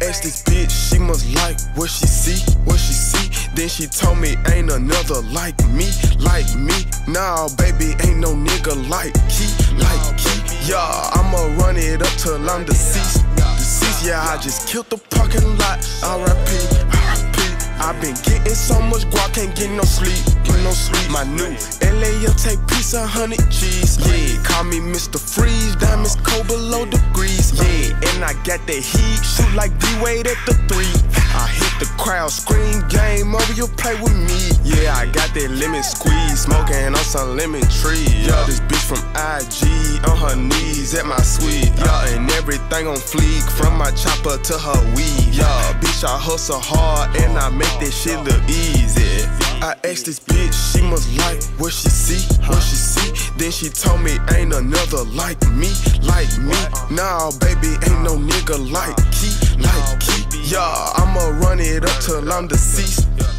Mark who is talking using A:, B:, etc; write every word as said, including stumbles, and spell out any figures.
A: asked this bitch, she must like what she see, what she see. Then she told me ain't another like me, like me. Nah, baby, ain't no nigga like Key, like Key. Yeah, I'ma run it up till I'm deceased, deceased. Yeah, I just killed the parking lot. R I P, R I P. I been getting so much guap, can't get no sleep, get no sleep. My new L A L take piece of honey cheese. Yeah, call me Mister Freeze, diamonds cold below degrees. Yeah, and I got that heat, shoot like D-Wade at the three. I hit the crowd, scream, game over, you play with me. Yeah, I got that lemon squeeze, smoking on some lemon tree. Yeah, this bitch from I G on her knees at my suite. Yeah, and everything on fleek, from my chopper to her weed. Yeah, bitch, I hustle hard and I make that shit look easy. I asked this bitch, she must like what she see, what she see. Then she told me ain't another like me, like me. Nah, baby, ain't no nigga like Key, like Key. Yeah, I'ma run it up till I'm deceased.